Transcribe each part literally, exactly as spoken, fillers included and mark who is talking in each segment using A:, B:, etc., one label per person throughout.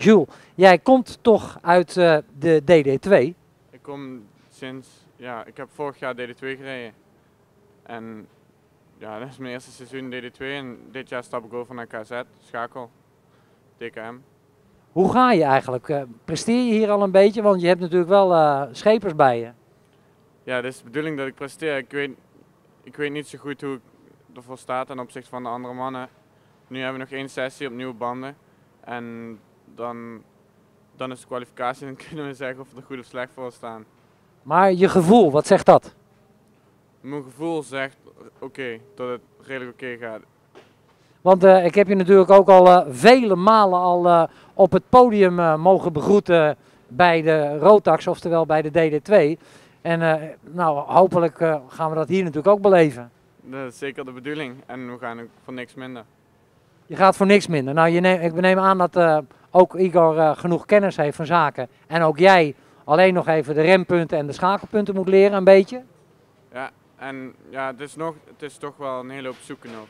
A: Jules, jij komt toch uit uh, de D D twee?
B: Ik kom sinds, ja, ik heb vorig jaar D D twee gereden. En ja, dat is mijn eerste seizoen D D twee en dit jaar stap ik over naar K Z, schakel, D K M.
A: Hoe ga je eigenlijk? Uh, presteer je hier al een beetje? Want je hebt natuurlijk wel uh, schepers bij je.
B: Ja, het is de bedoeling dat ik presteer. Ik weet, ik weet niet zo goed hoe ik ervoor sta ten opzichte van de andere mannen. Nu hebben we nog één sessie op nieuwe banden. En dan, dan is de kwalificatie en dan kunnen we zeggen of we er goed of slecht voor staan.
A: Maar je gevoel, wat zegt dat?
B: Mijn gevoel zegt oké, okay, dat het redelijk oké okay gaat.
A: Want uh, ik heb je natuurlijk ook al uh, vele malen al uh, op het podium uh, mogen begroeten bij de Rotax, oftewel bij de D D twee. En uh, nou, hopelijk uh, gaan we dat hier natuurlijk ook beleven.
B: Dat is zeker de bedoeling en we gaan ook voor niks minder.
A: Je gaat voor niks minder. Nou, je neem, ik neem aan dat uh, ook Igor uh, genoeg kennis heeft van zaken. En ook jij alleen nog even de rempunten en de schakelpunten moet leren een beetje.
B: Ja, en ja, het is, nog, het is toch wel een hele hoop zoeken nog.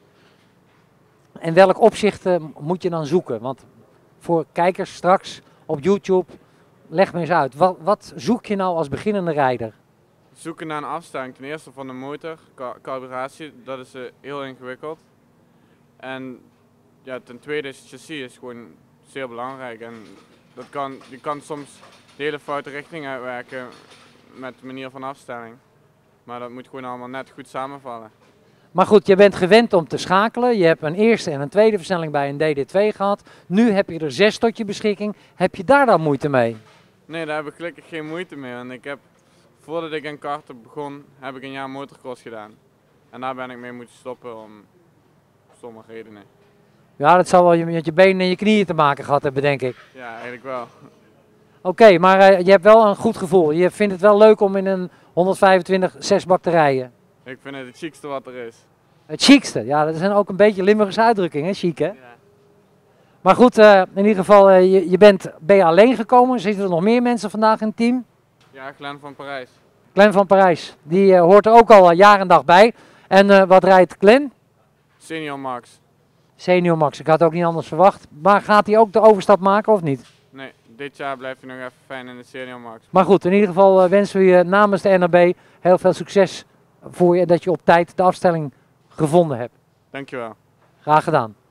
A: En welk opzicht uh, moet je dan zoeken? Want voor kijkers straks op YouTube, leg me eens uit. Wat, wat zoek je nou als beginnende rijder?
B: Zoeken naar een afstelling. Ten eerste van de motor, calibratie, dat is uh, heel ingewikkeld. En ja, ten tweede is het chassis is gewoon zeer belangrijk. En dat kan, je kan soms de hele foute richting uitwerken met de manier van afstelling. Maar dat moet gewoon allemaal net goed samenvallen.
A: Maar goed, je bent gewend om te schakelen. Je hebt een eerste en een tweede versnelling bij een D D twee gehad. Nu heb je er zes tot je beschikking. Heb je daar dan moeite mee?
B: Nee, daar heb ik gelukkig geen moeite mee. Want ik heb, voordat ik in karten begon, heb ik een jaar motocross gedaan. En daar ben ik mee moeten stoppen om sommige redenen.
A: Ja, dat zal wel met je benen en je knieën te maken gehad hebben, denk ik.
B: Ja, eigenlijk wel.
A: Oké, okay, maar uh, je hebt wel een goed gevoel. Je vindt het wel leuk om in een honderdvijfentwintig zesbak te rijden.
B: Ik vind het het chicste wat er is.
A: Het chicste, ja, dat zijn ook een beetje Limburgse uitdrukkingen, chic hè?
B: Ja.
A: Maar goed, uh, in ieder geval, uh, je, je bent, ben je alleen gekomen? Zitten er nog meer mensen vandaag in het team?
B: Ja, Glenn van Parijs.
A: Glenn van Parijs, die uh, hoort er ook al uh, jaar en dag bij. En uh, wat rijdt Glenn?
B: Senior Max.
A: Senior Max, ik had ook niet anders verwacht. Maar gaat hij ook de overstap maken of niet?
B: Nee, dit jaar blijft hij nog even fijn in de Senior Max.
A: Maar goed, in ieder geval uh, wensen we je namens de N R B heel veel succes voor je dat je op tijd de afstelling gevonden hebt.
B: Dankjewel.
A: Graag gedaan.